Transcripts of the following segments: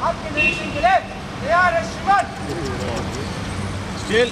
आपके निरीक्षण के लिए तैयार है श्रीमान। Still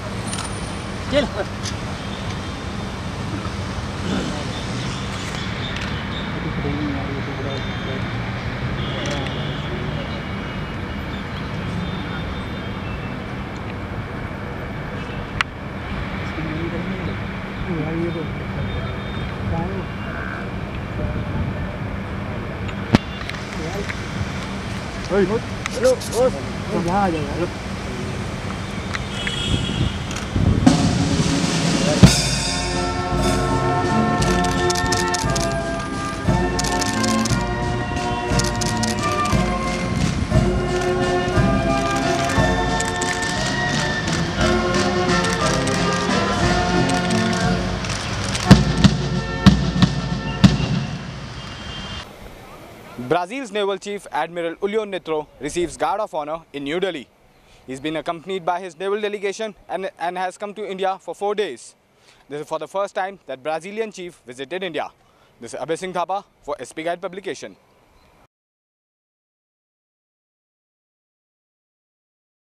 Brazil's naval chief Admiral Julio Neto receives Guard of Honor in New Delhi. He's been accompanied by his naval delegation and has come to India for 4 days. This is for the first time that Brazilian chief visited India. This is Abhay Singh Thapa for SP Guide Publication.